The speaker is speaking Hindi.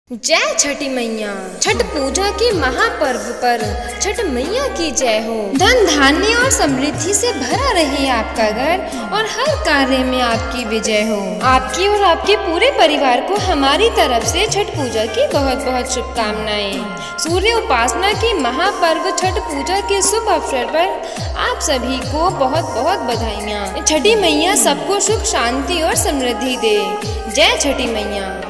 जय छठी मैया। छठ पूजा के महापर्व पर छठ मैया की जय हो। धन धान्य और समृद्धि से भरा रहे आपका घर और हर कार्य में आपकी विजय हो। आपकी और आपके पूरे परिवार को हमारी तरफ से छठ पूजा की बहुत बहुत शुभकामनाएं। सूर्य उपासना की महापर्व छठ पूजा के शुभ अवसर पर आप सभी को बहुत बहुत बधाइयाँ। छठी मैया सबको सुख शांति और समृद्धि दे। जय छठी मैया।